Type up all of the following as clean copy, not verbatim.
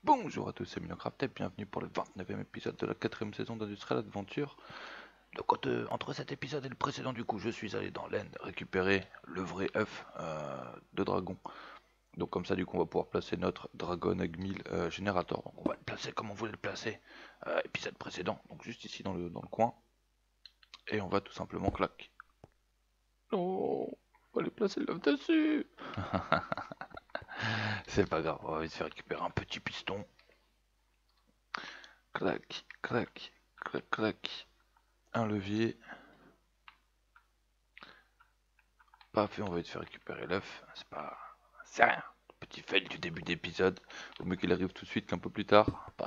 Bonjour à tous, c'est Minecraft et bienvenue pour le 29e épisode de la 4ème saison d'Industrial Adventure. Donc entre cet épisode et le précédent du coup, je suis allé dans l'End récupérer le vrai œuf de dragon. Donc comme ça du coup on va pouvoir placer notre Dragon Egg Mill Generator. Donc on va le placer comme on voulait le placer épisode précédent, donc juste ici dans le coin. Et on va tout simplement clac. Non, on va aller placer l'œuf dessus. C'est pas grave, on va essayer de récupérer un petit piston. Clac, clac, clac, clac. Un levier. Paf, et on va te faire récupérer l'œuf. C'est pas. C'est rien. Petit fail du début d'épisode. Vaut mieux qu'il arrive tout de suite qu'un peu plus tard. Paf.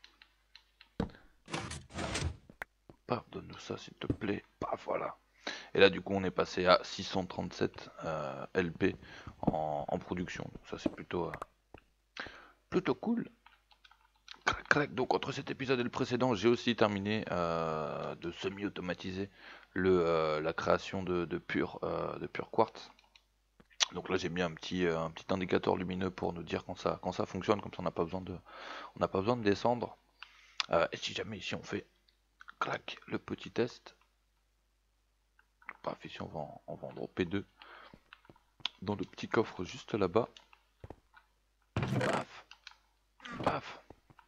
Paf, donne-nous ça s'il te plaît. Paf, voilà. Et là, du coup, on est passé à 637 LP en production. Donc, ça, c'est plutôt cool. Crac, crac. Donc, entre cet épisode et le précédent, j'ai aussi terminé de semi-automatiser la création de pur quartz. Donc là j'ai mis un petit indicateur lumineux pour nous dire quand ça fonctionne, comme ça on n'a pas besoin de descendre. Et si jamais ici on fait clac le petit test, paf, ici on va en dropper deux dans le petit coffre juste là-bas. Paf, paf.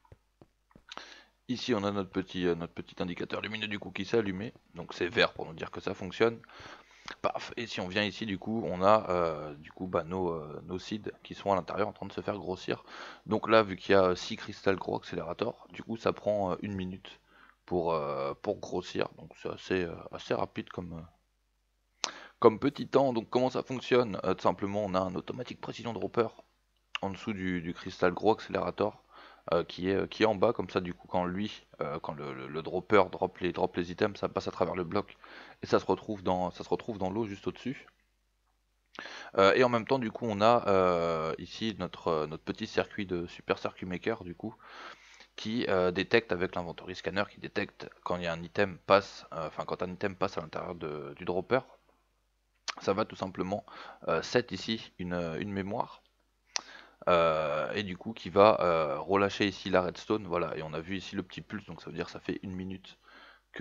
Ici on a notre petit indicateur lumineux du coup qui s'est allumé, donc c'est vert pour nous dire que ça fonctionne. Paf, et si on vient ici du coup on a nos seeds qui sont à l'intérieur en train de se faire grossir. Donc là vu qu'il y a 6 Crystal Grow Accelerator, du coup ça prend une minute pour grossir. Donc c'est assez rapide comme petit temps. Donc comment ça fonctionne? Tout simplement on a un automatique précision dropper en dessous du Crystal Grow Accelerator. Qui est en bas comme ça du coup quand le dropper drop les items, ça passe à travers le bloc et ça se retrouve dans l'eau juste au-dessus. Et en même temps du coup on a ici notre petit circuit de Super Circuit Maker du coup qui détecte avec l'inventory scanner, qui détecte quand il y a un item quand un item passe à l'intérieur du dropper. Ça va tout simplement set ici une mémoire et du coup qui va relâcher ici la redstone, voilà, et on a vu ici le petit pulse, donc ça veut dire que ça fait une minute que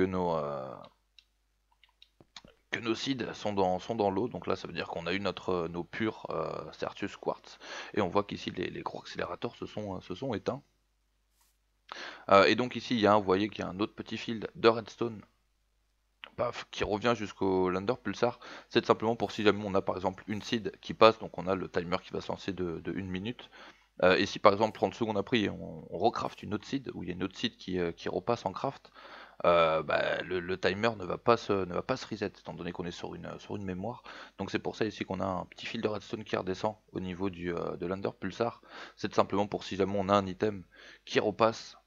nos seeds sont dans l'eau, donc là ça veut dire qu'on a eu nos purs Certus Quartz, et on voit qu'ici les gros accélérateurs se sont éteints. Et donc ici vous voyez qu'il y a un autre petit field de redstone, paf, qui revient jusqu'au Lander Pulsar. C'est tout simplement pour si jamais on a par exemple une seed qui passe, donc on a le timer qui va se lancer de 1 minute. Et si par exemple 30 secondes après on recraft une autre seed, ou il y a une autre seed qui repasse en craft, le timer ne va pas se reset étant donné qu'on est sur une mémoire. Donc c'est pour ça ici qu'on a un petit fil de redstone qui redescend au niveau de l'Under Pulsar. C'est tout simplement pour si jamais on a un item qui repasse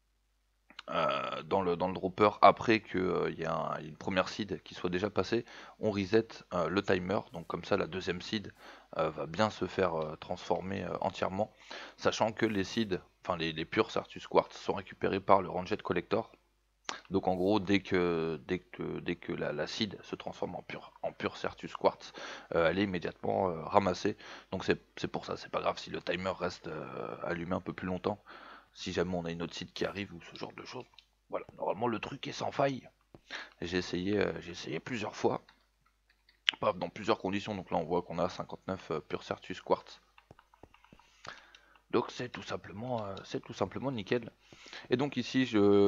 dans le dropper après qu'il y a une première seed qui soit déjà passée, on reset le timer, donc comme ça la deuxième seed va bien se faire transformer entièrement, sachant que les seeds, enfin les purs Certus Quartz sont récupérés par le Ranged Collector. Donc en gros dès que la seed se transforme en pur Certus Quartz, elle est immédiatement ramassée. Donc c'est pour ça, c'est pas grave si le timer reste allumé un peu plus longtemps, si jamais on a une autre seed qui arrive ou ce genre de choses. Voilà, normalement le truc est sans faille. J'ai essayé plusieurs fois, dans plusieurs conditions. Donc là on voit qu'on a 59 pur Certus Quartz. Donc c'est tout simplement nickel. Et donc ici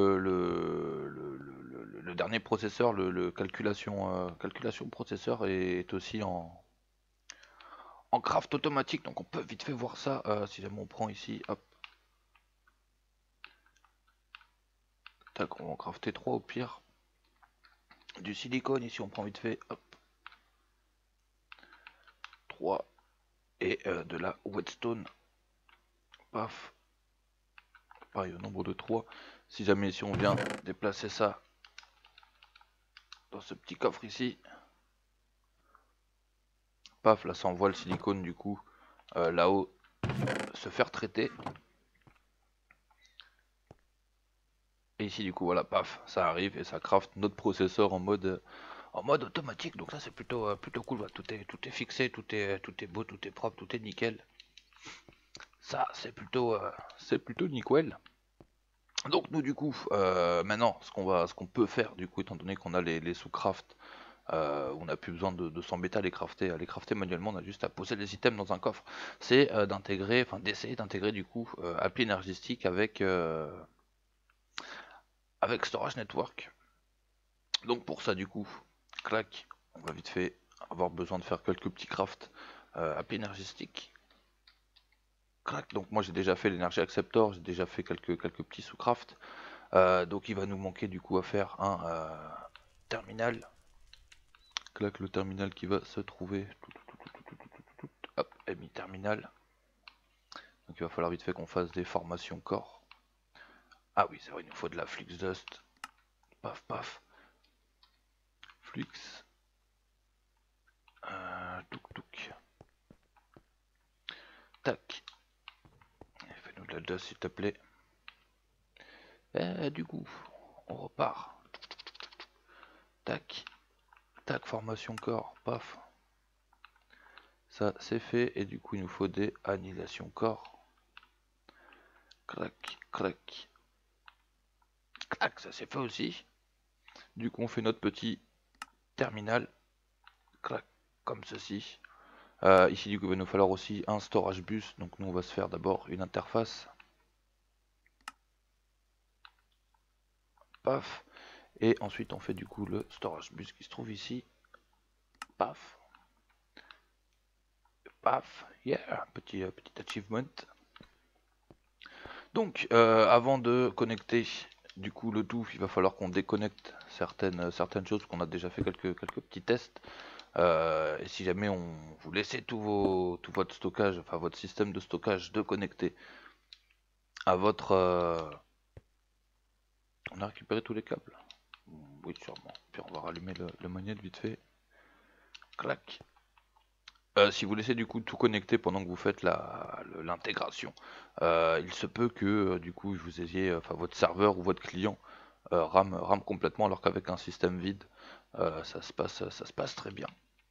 le dernier processeur, le calculation processeur est aussi en craft automatique. Donc on peut vite fait voir ça si jamais on prend ici, hop. Tac, on va en crafter 3 au pire. Du silicone ici on prend vite fait, hop. 3 et de la whetstone. Paf. Pareil au nombre de 3. Si jamais ici on vient déplacer ça dans ce petit coffre ici. Paf, là ça envoie le silicone du coup là-haut se faire traiter. Et ici du coup voilà, paf, ça arrive et ça craft notre processeur en mode automatique. Donc ça c'est plutôt cool. Voilà, tout est fixé, tout est beau, tout est propre, tout est nickel. Ça c'est plutôt nickel. Donc nous du coup, maintenant ce qu'on peut faire du coup, étant donné qu'on a les sous-craft, on n'a plus besoin de s'embêter à les crafter manuellement, on a juste à poser les items dans un coffre. C'est d'intégrer, enfin d'essayer d'intégrer du coup appli énergistique avec Storage Network. Donc pour ça du coup, clac, on va vite fait avoir besoin de faire quelques petits crafts appli énergistique. Clac, donc moi j'ai déjà fait l'énergie acceptor, j'ai déjà fait quelques petits sous-craft. Donc il va nous manquer du coup à faire un terminal. Clac, le terminal qui va se trouver. Hop, mi terminal. Donc il va falloir vite fait qu'on fasse des formations corps. Ah oui, c'est vrai, il nous faut de la flux dust. Paf, paf. Flux. Touk, touk. Tac. Fais-nous de la dust s'il te plaît. Du coup, on repart. Tac. Tac, formation corps. Paf. Ça c'est fait. Et du coup, il nous faut des annihilation corps. Clac, clac. Clac, ça c'est fait aussi. Du coup, on fait notre petit terminal. Clac, comme ceci. Ici, du coup, il va nous falloir aussi un storage bus. Donc, nous, on va se faire d'abord une interface. Paf. Et ensuite, on fait du coup le storage bus qui se trouve ici. Paf. Paf. Yeah, petit achievement. Donc, avant de connecter du coup le tout, il va falloir qu'on déconnecte certaines choses qu'on a déjà fait quelques petits tests. Et si jamais vous laissez tout votre stockage, enfin votre système de stockage de connecter à votre... On a récupéré tous les câbles? Oui, sûrement. Puis on va rallumer le magnète vite fait. Clac. Si vous laissez du coup tout connecté pendant que vous faites l'intégration, il se peut que du coup vous ayez, enfin votre serveur ou votre client rame complètement, alors qu'avec un système vide, ça se passe très bien.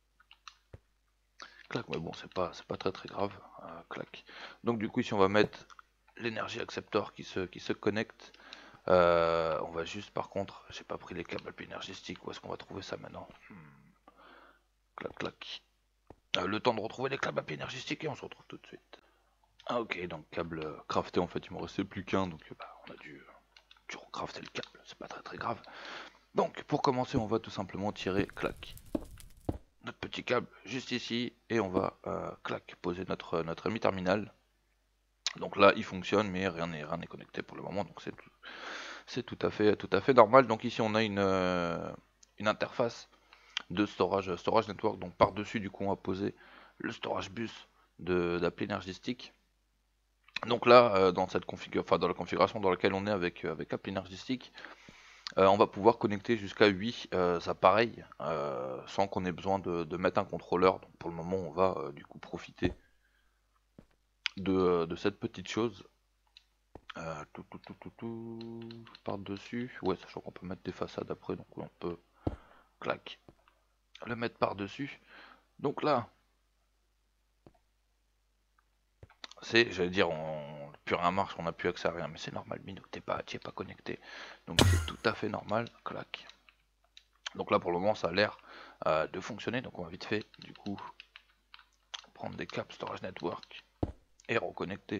Clac, mais bon, c'est pas très grave. Clac. Donc du coup ici on va mettre l'énergie acceptor qui se connecte. On va juste, par contre, j'ai pas pris les câbles énergétiques. Où est-ce qu'on va trouver ça maintenant? Clac, clac. Le temps de retrouver les câbles énergétiques et on se retrouve tout de suite. Ah ok, donc câble crafté, en fait il m'en restait plus qu'un, donc on a dû recrafter le câble, c'est pas très grave. Donc pour commencer, on va tout simplement tirer, clac, notre petit câble juste ici, et on va, clac, poser notre ami terminal. Donc là il fonctionne, mais rien n'est connecté pour le moment, donc c'est tout à fait normal. Donc ici on a une interface de storage network. Donc par dessus du coup on va poser le storage bus d'appli énergistique. Donc là dans cette dans la configuration dans laquelle on est avec appli énergistique, on va pouvoir connecter jusqu'à 8 appareils sans qu'on ait besoin de mettre un contrôleur. Donc pour le moment on va du coup profiter de cette petite chose. Par dessus, ouais, sachant qu'on peut mettre des façades après, donc on peut clac le mettre par dessus. Donc là c'est, j'allais dire, plus rien marche, on n'a plus accès à rien, mais c'est normal, Minou, t'y es pas connecté, donc c'est tout à fait normal. Clac. Donc là pour le moment ça a l'air de fonctionner, donc on va vite fait du coup prendre des câbles storage network et reconnecter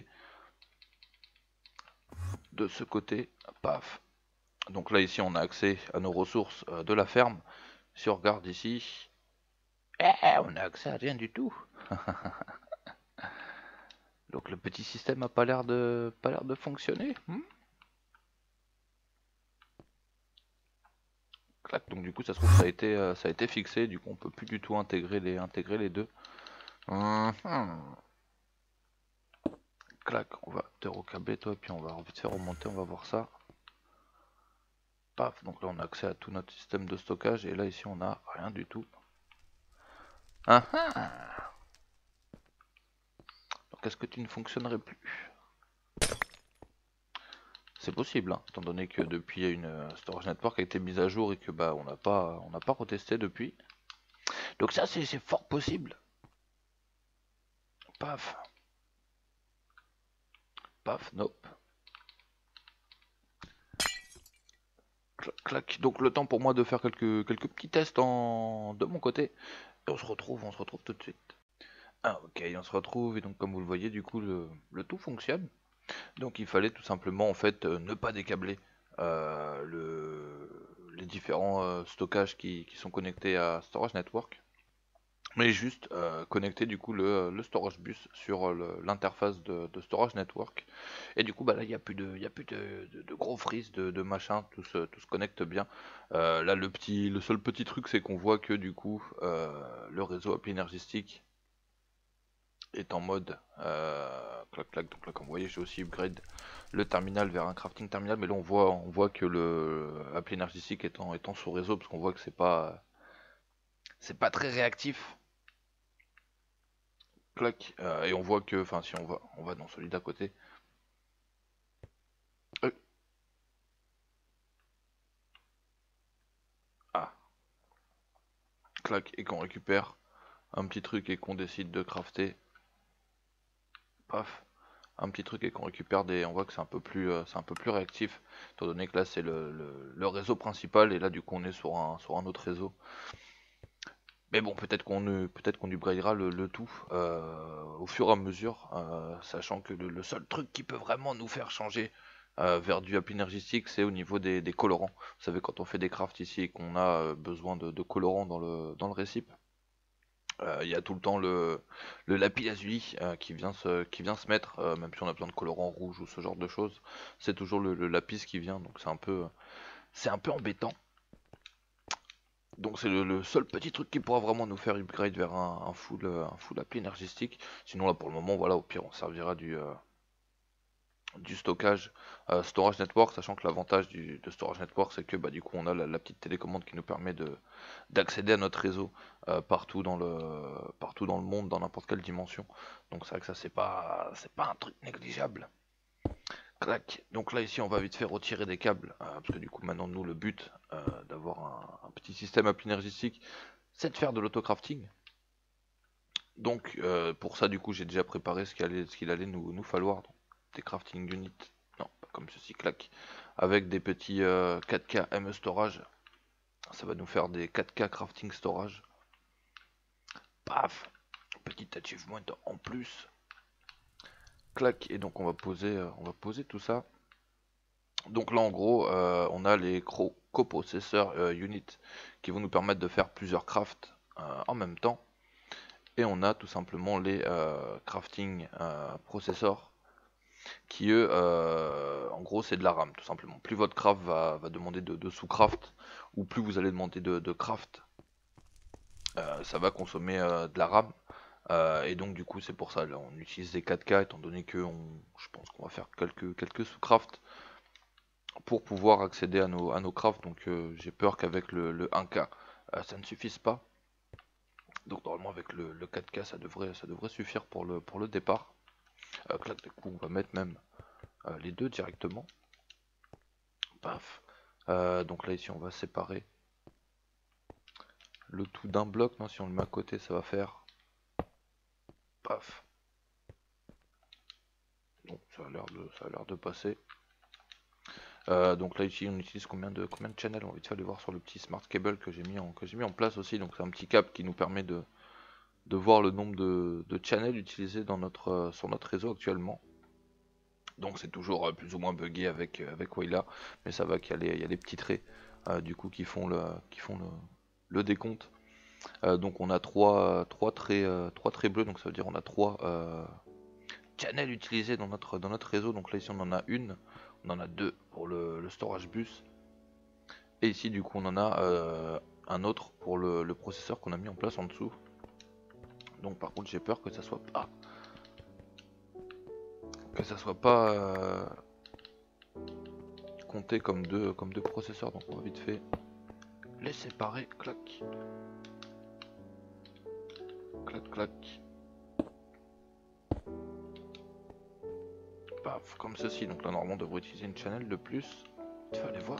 de ce côté. Paf. Donc là ici on a accès à nos ressources de la ferme. Si on regarde ici, on a accès à rien du tout. Donc le petit système a pas l'air de fonctionner. Clac, donc du coup ça se trouve ça a été fixé, du coup on peut plus du tout intégrer les deux. Clac, on va te recabler toi, puis on va vite faire remonter, on va voir ça. Paf, donc là on a accès à tout notre système de stockage, et là ici on a rien du tout. Donc est-ce que tu ne fonctionnerais plus? C'est possible, hein, étant donné que depuis une storage network a été mise à jour et que on n'a pas retesté depuis. Donc ça c'est fort possible. Paf. Paf, nope. Clac, clac. Donc le temps pour moi de faire quelques petits tests de mon côté. Et on se retrouve tout de suite. Ah ok, on se retrouve et donc comme vous le voyez du coup le tout fonctionne. Donc il fallait tout simplement en fait ne pas décabler les différents stockages qui sont connectés à Storage Network, mais juste connecter du coup le Storage Bus sur l'interface de Storage Network. Et du coup bah là il y a plus de gros freeze, de machin, tout se connecte bien. Là le seul petit truc c'est qu'on voit que du coup le réseau Appli Énergistique est en mode clac clac. Donc là comme vous voyez j'ai aussi upgrade le terminal vers un crafting terminal, mais là on voit que le appli énergétique étant sous réseau, parce qu'on voit que c'est pas très réactif. Clac. Et on voit que enfin si on va dans celui d'à côté. Euh, ah clac, et qu'on récupère un petit truc et qu'on décide de crafter. Paf, un petit truc et qu'on récupère on voit que c'est un peu plus réactif, étant donné que là c'est le réseau principal, et là du coup on est sur un autre réseau. Mais bon, peut-être qu'on upgradera le tout au fur et à mesure, sachant que le seul truc qui peut vraiment nous faire changer vers du appli énergétique, c'est au niveau des colorants. Vous savez, quand on fait des crafts ici et qu'on a besoin de colorants dans le récip, il y a tout le temps le lapis lazuli qui vient se mettre, même si on a besoin de colorants rouges ou ce genre de choses, c'est toujours le lapis qui vient, donc c'est un peu embêtant. Donc c'est le seul petit truc qui pourra vraiment nous faire upgrade vers un full appli énergétique. Sinon là pour le moment, voilà, au pire on servira du stockage storage network, sachant que l'avantage de storage network c'est que bah, du coup on a la petite télécommande qui nous permet d'accéder à notre réseau partout dans le monde, dans n'importe quelle dimension. Donc c'est vrai que ça c'est pas un truc négligeable. Clac. Donc là ici on va vite fait retirer des câbles, parce que du coup maintenant nous le but d'avoir un petit système appli énergétique, c'est de faire de l'autocrafting. Donc pour ça du coup j'ai déjà préparé ce qu'il allait nous falloir. Donc, des crafting units, non pas comme ceci, clac, avec des petits 4K ME storage. Ça va nous faire des 4K crafting storage. Paf, petit achievement en plus. Clac, et donc on va poser tout ça. Donc là en gros on a les coprocesseurs units qui vont nous permettre de faire plusieurs crafts en même temps. Et on a tout simplement les crafting processors qui eux en gros c'est de la RAM tout simplement. Plus votre craft va demander de sous-craft, ou plus vous allez demander de craft, ça va consommer de la RAM. Et donc du coup c'est pour ça là, on utilise des 4K, étant donné que je pense qu'on va faire quelques sous-craft pour pouvoir accéder à nos crafts. Donc j'ai peur qu'avec le 1K ça ne suffise pas. Donc normalement avec le 4K ça devrait suffire pour le départ. Clac, du coup on va mettre même les deux directement. Paf. Donc là ici on va séparer le tout d'un bloc. Non, si on le met à côté ça va faire paf. Donc ça a l'air de passer. Donc là ici on utilise combien de channels? On va vite aller voir sur le petit smart cable que j'ai mis en place aussi. Donc c'est un petit câble qui nous permet de voir le nombre de channels utilisés sur notre réseau actuellement. Donc c'est toujours plus ou moins buggé avec Wayla, mais ça va qu'il y a des petits traits du coup qui font le décompte. Donc on a trois traits bleus, donc ça veut dire on a trois channels utilisés dans notre réseau. Donc là ici on en a une, on en a deux pour le storage bus, et ici du coup on en a un autre pour le processeur qu'on a mis en place en dessous. Donc par contre j'ai peur que ça soit pas compté comme deux processeurs. Donc on va vite fait les séparer. Clac clac clac, paf, comme ceci. Donc là normalement on devrait utiliser une channel de plus. Tu vas aller voir.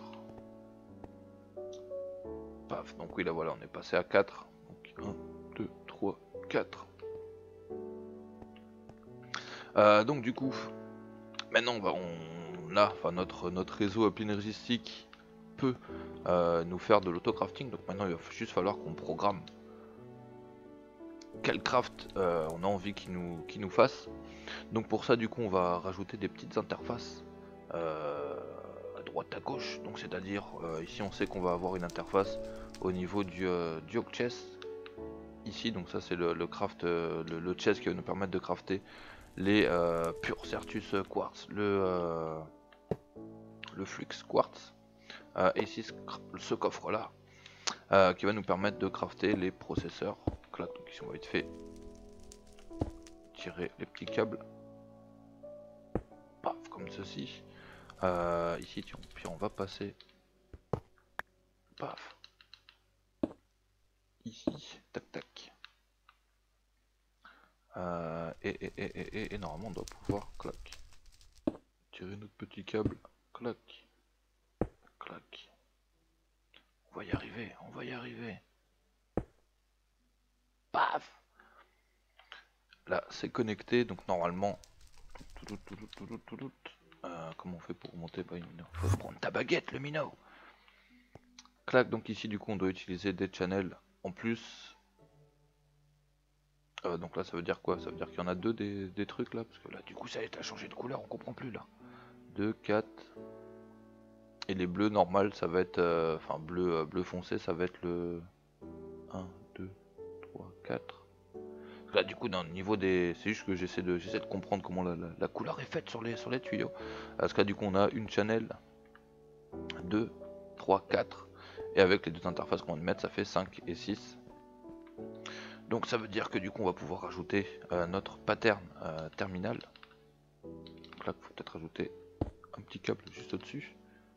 Paf, donc oui là voilà on est passé à 4. Donc 1, 2, 3, 4. Donc du coup Maintenant, enfin, notre réseau API énergistique peut nous faire de l'autocrafting. Donc maintenant, il va juste falloir qu'on programme quel craft on a envie qu'il nous fasse. Donc pour ça, du coup, on va rajouter des petites interfaces à droite à gauche. Donc c'est-à-dire, ici, on sait qu'on va avoir une interface au niveau du Oak Chest. Ici, donc ça c'est le craft, le chest qui va nous permettre de crafter les Pure Certus Quartz, le Flux Quartz, et ici ce coffre là qui va nous permettre de crafter les processeurs. Clac, donc ici on va vite fait tirer les petits câbles, paf, comme ceci. Ici puis on va passer, paf, ici, tac tac. Et normalement on doit pouvoir, clac, tirer notre petit câble, clac, clac. On va y arriver, on va y arriver. Paf. Là c'est connecté, donc normalement, comment on fait pour monter? Bah, il faut prendre ta baguette, le minot. Clac, donc ici du coup on doit utiliser des channels en plus. Donc là ça veut dire quoi? Ça veut dire qu'il y en a deux des trucs là, parce que là du coup ça a changé de couleur, on comprend plus là. 2, 4. Et les bleus normales ça va être, enfin bleu foncé ça va être le 1, 2, 3, 4. Là du coup dans le niveau des... C'est juste que j'essaie de comprendre comment la couleur est faite sur les tuyaux. Parce que là du coup on a une channel, 2, 3, 4. Et avec les deux interfaces qu'on va mettre ça fait 5 et 6. Donc ça veut dire que du coup on va pouvoir rajouter notre pattern terminal. Donc là il faut peut-être rajouter un petit câble juste au-dessus.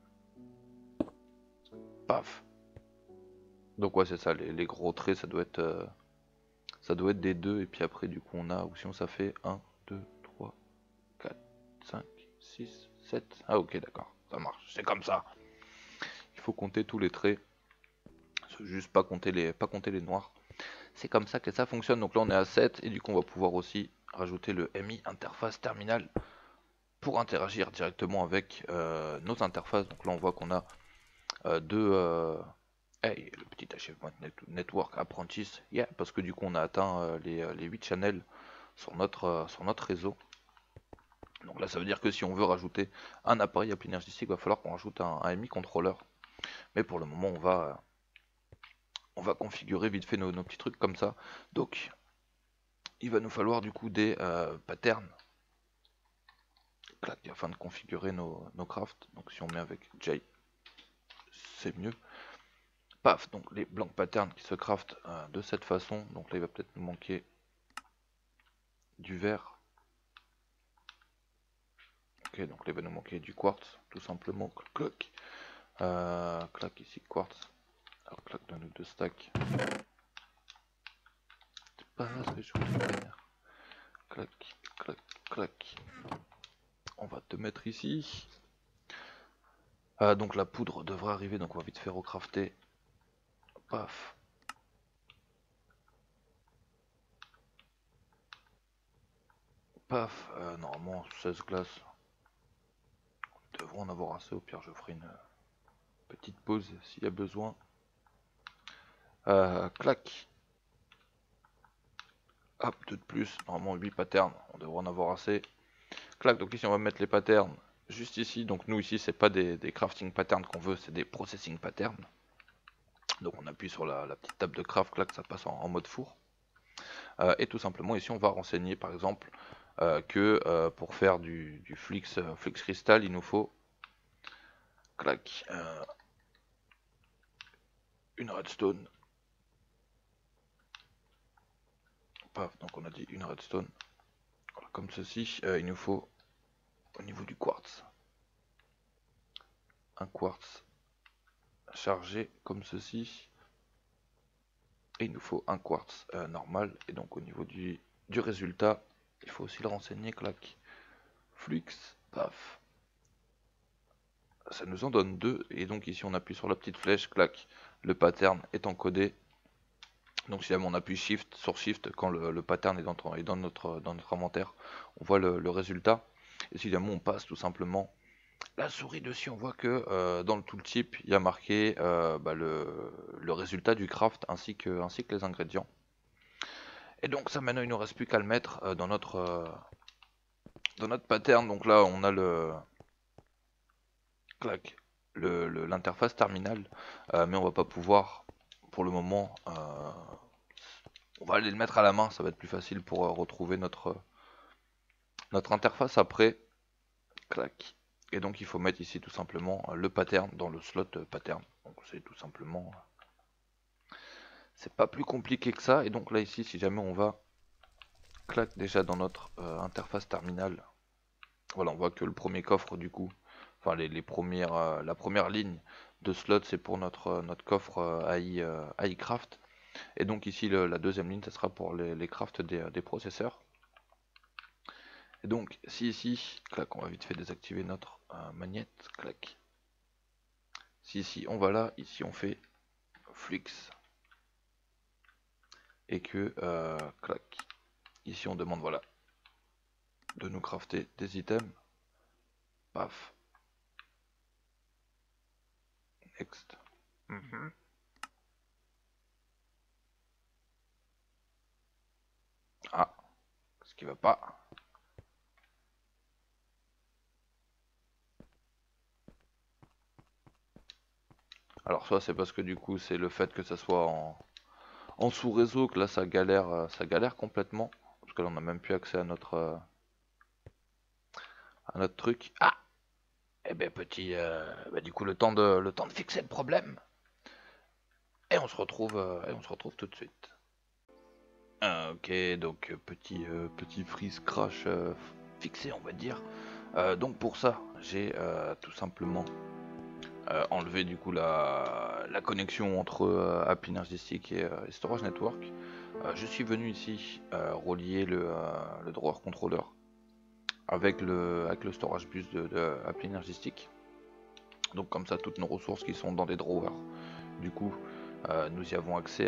Paf. Donc ouais c'est ça, les gros traits ça doit être des deux. Et puis après du coup on a, ou sinon ça fait 1, 2, 3, 4, 5, 6, 7. Ah ok d'accord, ça marche, c'est comme ça. Il faut compter tous les traits. Juste pas compter les noirs. C'est comme ça que ça fonctionne. Donc là on est à 7 et du coup on va pouvoir aussi rajouter le MI interface terminal pour interagir directement avec nos interfaces. Donc là on voit qu'on a deux hey, le petit achievement network apprentice, yeah, parce que du coup on a atteint les 8 channels sur notre réseau. Donc là ça veut dire que si on veut rajouter un appareil API énergistique, il va falloir qu'on rajoute un MI contrôleur. Mais pour le moment on va configurer vite fait nos petits trucs comme ça. Donc il va nous falloir du coup des patterns, clac, afin de configurer nos crafts. Donc si on met avec J, c'est mieux. Paf, donc les blank patterns qui se craftent de cette façon. Donc là il va peut-être nous manquer du vert. Ok, donc là il va nous manquer du quartz, tout simplement. Clac, clac ici quartz. Alors clac, donne-nous deux stacks. C'est pas ce que je voulais faire. Clac, clac, clac. On va te mettre ici. Donc la poudre devrait arriver, donc on va vite faire recrafter. Paf. Paf, normalement 16 glaces. Nous devrons en avoir assez, au pire je ferai une petite pause s'il y a besoin. Clac. Hop, deux de plus, normalement 8 patterns, on devrait en avoir assez. Clac, donc ici on va mettre les patterns juste ici. Donc nous ici c'est pas des crafting patterns qu'on veut, c'est des processing patterns. Donc on appuie sur la petite table de craft, clac, ça passe en mode four. Et tout simplement ici on va renseigner par exemple que pour faire du flux crystal il nous faut, clac, une redstone. Paf, donc on a dit une redstone. Voilà, comme ceci, il nous faut au niveau du quartz un quartz chargé comme ceci. Et il nous faut un quartz normal. Et donc au niveau du résultat, il faut aussi le renseigner, clac. Flux, paf. Ça nous en donne deux. Et donc ici on appuie sur la petite flèche, clac. Le pattern est encodé. Donc si on appuie Shift sur Shift quand le pattern est dans notre inventaire, on voit le résultat. Et si jamais on passe tout simplement la souris dessus, on voit que dans le tooltip, il y a marqué le résultat du craft ainsi que les ingrédients. Et donc ça maintenant il ne nous reste plus qu'à le mettre dans notre pattern. Donc là on a clac, l'interface terminale, mais on va pas pouvoir pour le moment. On va aller le mettre à la main, ça va être plus facile pour retrouver notre interface après. Clac. Et donc il faut mettre ici tout simplement le pattern dans le slot pattern. Donc c'est tout simplement, c'est pas plus compliqué que ça. Et donc là ici, si jamais on va clac déjà dans notre interface terminale, voilà, on voit que le premier coffre du coup, enfin les premières, la première ligne de slot c'est pour notre coffre AI craft. Et donc ici la deuxième ligne, ça sera pour les crafts des processeurs. Et donc si ici, clac, on va vite fait désactiver notre magnète, clac. Si ici on va là, ici on fait Flux. Et que, clac, ici on demande voilà, de nous crafter des items. Paf. Next. Ah, ce qui va pas. Alors soit c'est parce que du coup c'est le fait que ça soit en sous-réseau que là ça galère complètement. Parce que là on n'a même plus accès à notre truc. Ah, et ben petit, du coup le temps de fixer le problème. Et on se retrouve tout de suite. Ah, ok, donc petit freeze crash fixé on va dire. Donc pour ça j'ai tout simplement enlevé du coup la connexion entre App Energistic et Storage Network. Je suis venu ici relier le drawer controller avec le storage bus de App Energistic. Donc comme ça toutes nos ressources qui sont dans des drawers, du coup nous y avons accès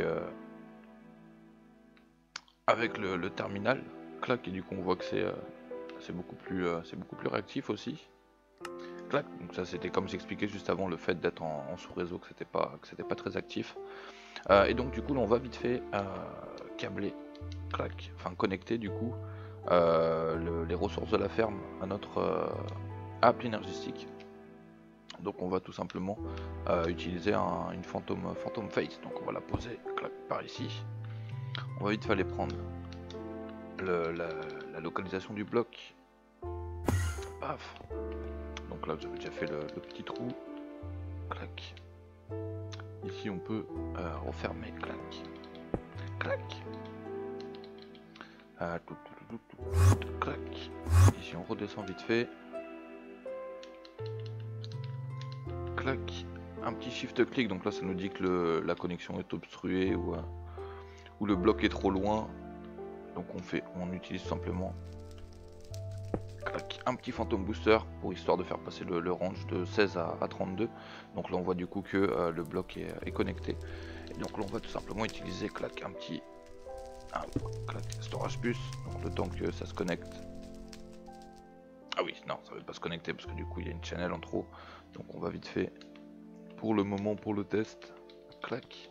avec le terminal. Clac, et du coup on voit que c'est beaucoup plus réactif aussi. Clac, donc ça c'était comme j'expliquais juste avant, le fait d'être en sous-réseau, que c'était pas très actif. Et donc du coup là on va vite fait câbler, clac, enfin connecter du coup les ressources de la ferme à notre app énergistique. Donc on va tout simplement utiliser une Phantom Face. Donc on va la poser, clac, par ici. On va vite fait aller prendre la localisation du bloc. Paf. Donc là j'avais déjà fait le petit trou. Clac. Ici on peut refermer. Clac. Clac. Clac. Ici on redescend vite fait. Clac. Un petit shift clic. Donc là ça nous dit que la connexion est obstruée ou le bloc est trop loin. Donc on utilise simplement clac, un petit Phantom Booster pour histoire de faire passer le range de 16 à 32. Donc là on voit du coup que le bloc est connecté. Et donc là on va tout simplement utiliser clac, un clac, storage bus. Donc le temps que ça se connecte. Ah oui, non, ça ne veut pas se connecter parce que du coup il y a une channel en trop. Donc on va vite fait pour le moment pour le test. Clac.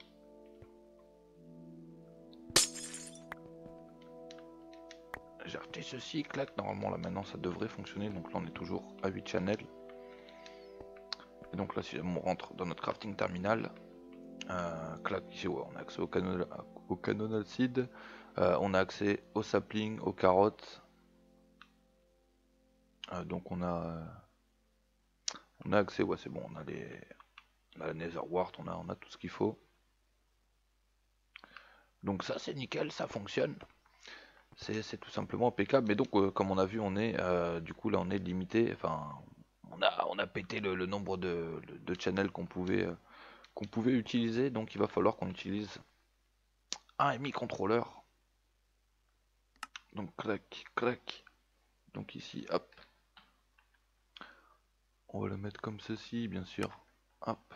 J'ai rejeté ceci, clac, normalement là maintenant ça devrait fonctionner, donc là on est toujours à 8 channels. Et donc là si on rentre dans notre crafting terminal, clac, ici ouais, on a accès au canonal seed, on a accès au sapling, aux carottes, donc on a accès, ouais c'est bon, on a la nether wart, on a tout ce qu'il faut. Donc ça c'est nickel, ça fonctionne. C'est tout simplement impeccable. Mais donc, comme on a vu, on est du coup là, on est limité. Enfin, on a pété le nombre de channels qu'on pouvait utiliser. Donc, il va falloir qu'on utilise un MI controller. Donc, clac, clac. Donc ici, hop. On va le mettre comme ceci, bien sûr. Hop.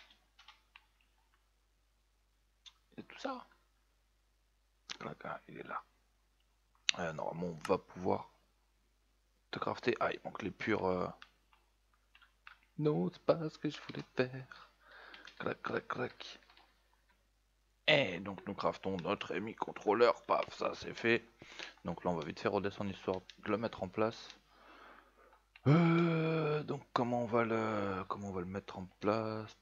Et tout ça. Clac, hein, il est là. Normalement, on va pouvoir de crafter. Ah, il manque les purs. Non, c'est pas ce que je voulais faire. Clac, clac, clac. Et donc nous craftons notre EMI contrôleur. Paf, ça c'est fait. Donc là on va vite faire redescendre histoire de le mettre en place. Donc comment on va le mettre en place?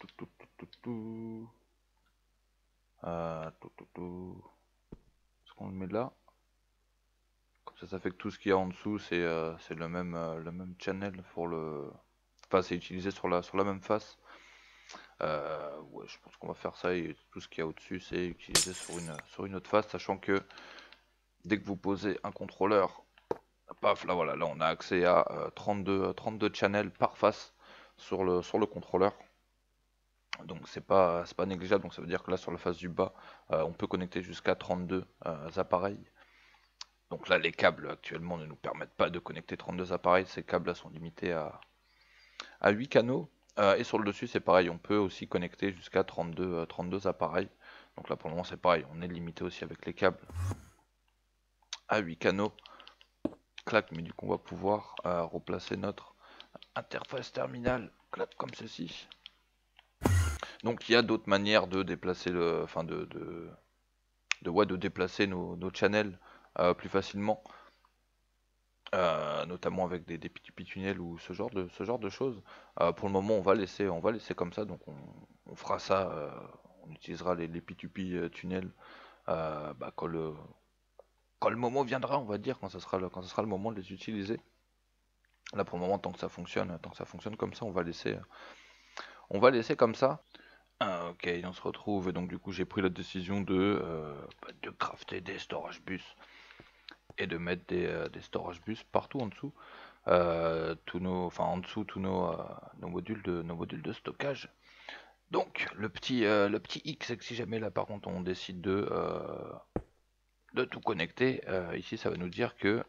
Est-ce qu'on le met là? Comme ça fait que tout ce qu'il y a en dessous c'est le même channel pour le. Enfin c'est utilisé sur la même face. Ouais, je pense qu'on va faire ça et tout ce qu'il y a au-dessus c'est utilisé sur une autre face, sachant que dès que vous posez un contrôleur, paf, là voilà, là on a accès à 32 channels par face sur le contrôleur. Donc c'est pas négligeable, donc ça veut dire que là sur la face du bas, on peut connecter jusqu'à 32 appareils. Donc là les câbles actuellement ne nous permettent pas de connecter 32 appareils, ces câbles là sont limités à 8 canaux. Et sur le dessus c'est pareil, on peut aussi connecter jusqu'à 32 appareils. Donc là pour le moment c'est pareil, on est limité aussi avec les câbles à 8 canaux. Clac, mais du coup on va pouvoir replacer notre interface terminale, clac, comme ceci. Donc il y a d'autres manières de déplacer enfin de déplacer nos channels plus facilement, notamment avec des P2P tunnels ou ce genre de choses. Pour le moment on va laisser comme ça, donc on fera ça, on utilisera les P2P tunnels quand le moment viendra, on va dire, quand ça sera le moment de les utiliser. Là pour le moment tant que ça fonctionne comme ça, on va laisser comme ça. Ah, ok, on se retrouve, et donc du coup j'ai pris la décision de crafter des storage bus et de mettre des storage bus partout en dessous, en dessous tous nos modules de stockage. Donc le petit X, c'est que si jamais là par contre on décide de tout connecter, ici ça va nous dire que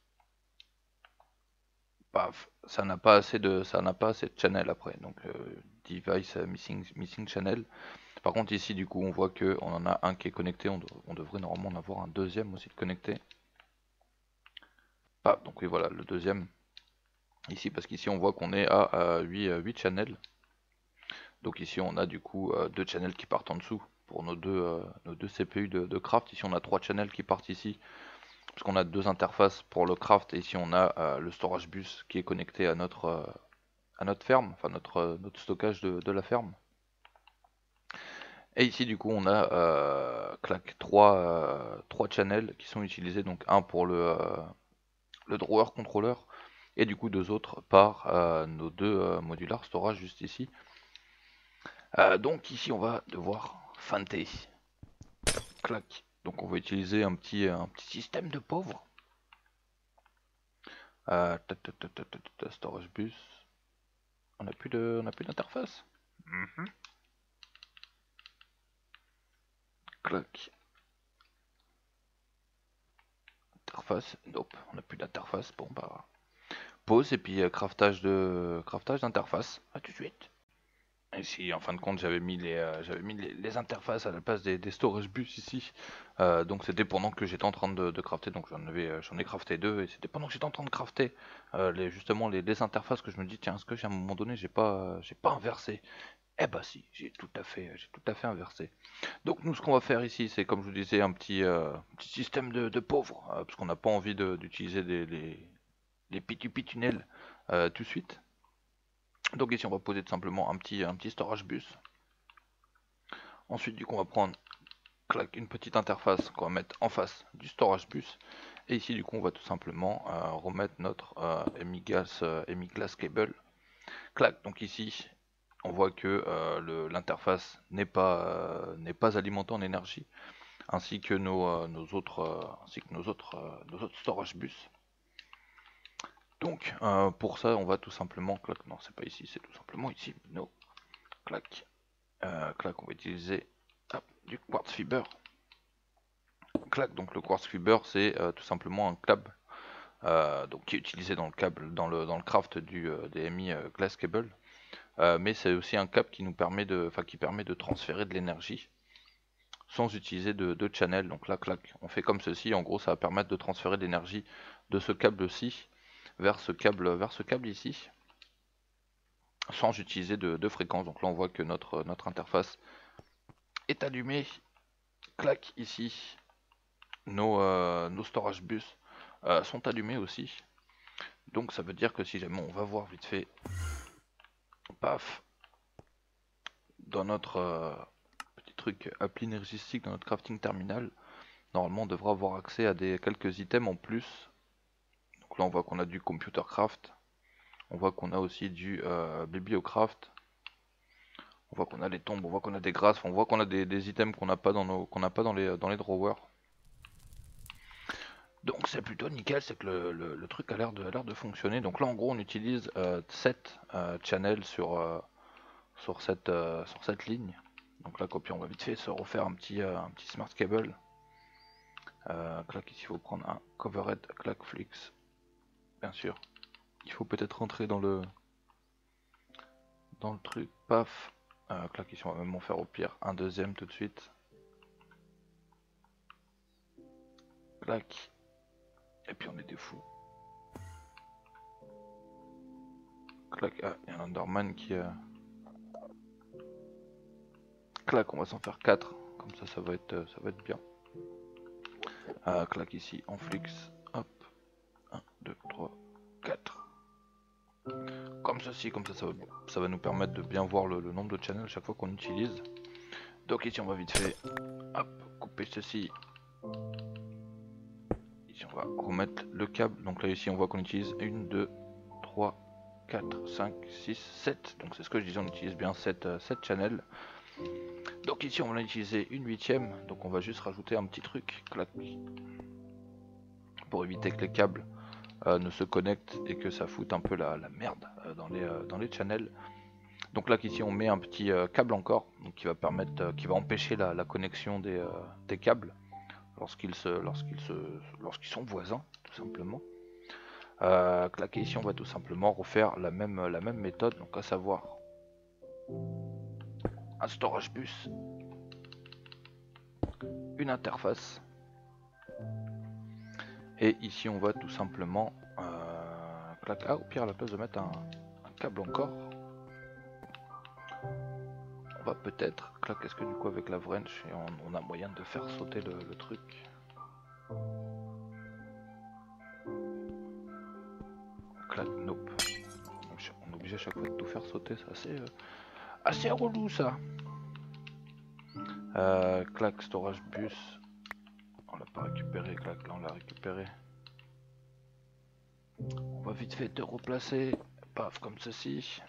paf, ça n'a pas assez de channel après, donc device missing channel. Par contre ici du coup on voit que on en a un qui est connecté, on devrait normalement en avoir un deuxième aussi de connecté. Ah donc oui voilà le deuxième ici, parce qu'ici on voit qu'on est à 8 channels. Donc ici on a du coup deux channels qui partent en dessous pour nos deux CPU de craft. Ici on a 3 channels qui partent ici, parce qu'on a deux interfaces pour le craft, et ici on a le storage bus qui est connecté à notre ferme, enfin notre stockage de la ferme. Et ici du coup on a clac, 3 channels qui sont utilisés, donc un pour le drawer controller et du coup 2 autres par nos deux modular storage juste ici. Donc ici on va devoir feinter. Clac. Donc on va utiliser un petit système de pauvres. Storage bus. On n'a plus d'interface. Clac. Interface. Nope, on n'a plus d'interface. Bon bah pause et puis craftage d'interface. À tout de suite. Et si en fin de compte j'avais mis les interfaces à la place des storage bus ici, donc c'était pendant que j'étais en train de crafter, donc j'en ai crafté deux, et c'était pendant que j'étais en train de crafter justement les interfaces que je me dis tiens, est-ce que à un moment donné j'ai pas inversé? Eh bah si, j'ai tout à fait inversé. Donc nous ce qu'on va faire ici c'est, comme je vous disais, un petit système de pauvres, parce qu'on n'a pas envie d'utiliser les P2P tunnels tout de suite. Donc ici on va poser tout simplement un petit storage bus. Ensuite du coup on va prendre clac, une petite interface qu'on va mettre en face du storage bus. Et ici du coup on va tout simplement remettre notre EMI glass cable. Clac, donc ici on voit que l'interface n'est pas alimentée en énergie, ainsi que nos autres storage bus. Donc pour ça on va tout simplement clac, non c'est pas ici, c'est tout simplement ici, no, clac, clac, on va utiliser du quartz fiber. Clac, donc le quartz fiber c'est tout simplement un câble donc qui est utilisé dans le craft des EMI glass cable, mais c'est aussi un câble qui permet de transférer de l'énergie sans utiliser de channel. Donc là clac, on fait comme ceci, en gros ça va permettre de transférer de l'énergie de ce câble ci vers ce câble ici, sans utiliser de fréquence. Donc là on voit que notre interface est allumée. Clac, ici nos storage bus sont allumés aussi. Donc ça veut dire que si jamais on va voir vite fait, paf, dans notre petit truc appli énergistique, dans notre crafting terminal, normalement on devra avoir accès à quelques items en plus. Donc là on voit qu'on a du computer craft, on voit qu'on a aussi du bibliocraft, on voit qu'on a des tombes, on voit qu'on a des grâces, on voit qu'on a des items qu'on n'a pas dans les drawers. Donc c'est plutôt nickel, c'est que le truc a l'air de fonctionner. Donc là en gros on utilise 7 channels sur cette ligne. Donc là on va vite fait se refaire un petit smart cable. Clac, ici il faut prendre un covered clac flix. Bien sûr. Il faut peut-être rentrer dans le truc. Paf. Clac, ici on va même en faire au pire un deuxième tout de suite. Clac. Et puis on est des fous. Clac, ah, il y a un Enderman qui... Clac, on va s'en faire 4. Comme ça va être bien. Clac ici, en flux. Hop. 1, 2, 3, 4. Comme ceci, comme ça va nous permettre de bien voir le nombre de channels à chaque fois qu'on utilise. Donc ici on va vite fait, hop, couper ceci. Ici on va remettre le câble. Donc là ici on voit qu'on utilise 1, 2, 3, 4, 5, 6, 7. Donc c'est ce que je disais, on utilise bien 7 channels. Donc ici on va utiliser une huitième. Donc on va juste rajouter un petit truc, clac, pour éviter que les câbles ne se connectent et que ça foute un peu la merde dans les channels. Donc là ici on met un petit câble encore, donc qui va permettre, qui va empêcher la connexion des câbles lorsqu'ils sont voisins, tout simplement. Clac, ici on va tout simplement refaire la même méthode, donc à savoir un storage bus, une interface, et ici on va tout simplement clac, au pire à la place de mettre un câble encore, on va peut-être, clac, est-ce que du coup avec la wrench on a moyen de faire sauter le truc. Clac, nope. On est obligé à chaque fois de tout faire sauter, c'est assez relou ça. Clac, storage bus. On l'a pas récupéré, clac, là on l'a récupéré. On va vite fait te replacer, paf, comme ceci.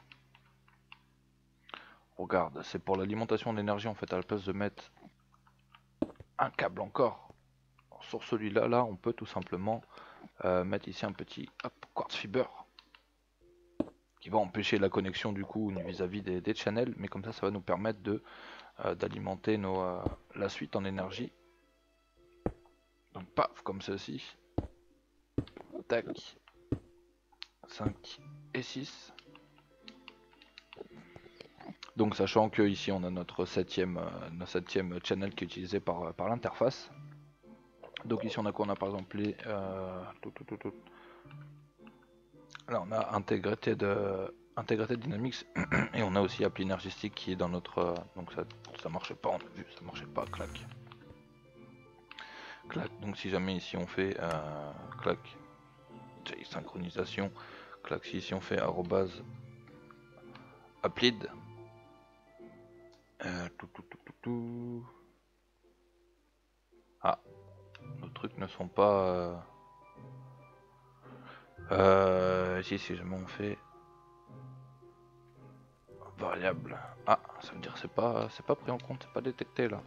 Regarde, c'est pour l'alimentation d'énergie en fait, à la place de mettre un câble encore sur celui-là, là on peut tout simplement mettre ici un petit quartz fiber qui va empêcher la connexion du coup vis-à-vis des channels, mais comme ça va nous permettre d'alimenter la suite en énergie. Donc paf, comme ceci. Tac. 5 et 6. Donc sachant que ici on a notre septième channel qui est utilisé par l'interface. Donc ici on a quoi? On a par exemple les là on a Integrated Dynamics et on a aussi appli énergistique qui est dans notre donc ça marchait pas, on a vu, ça marchait pas, clac. Clac, donc si jamais ici on fait clac, synchronisation, clac, si ici on fait arrobase applied, ah, nos trucs ne sont pas si jamais on fait variable, ah, ça veut dire c'est pas pris en compte, c'est pas détecté là.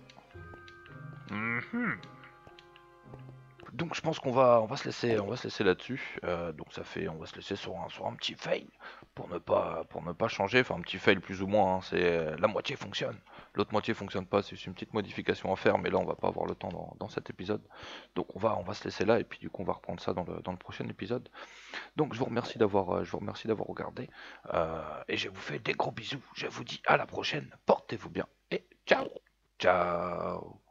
Donc je pense qu'on va se laisser là-dessus. Donc on va se laisser sur un petit fail pour ne pas changer. Enfin un petit fail plus ou moins. Hein, c'est la moitié fonctionne, l'autre moitié fonctionne pas. C'est une petite modification à faire, mais là on va pas avoir le temps dans cet épisode. Donc on va se laisser là et puis du coup on va reprendre ça dans le prochain épisode. Donc je vous remercie d'avoir regardé et je vous fais des gros bisous. Je vous dis à la prochaine. Portez-vous bien et ciao ciao.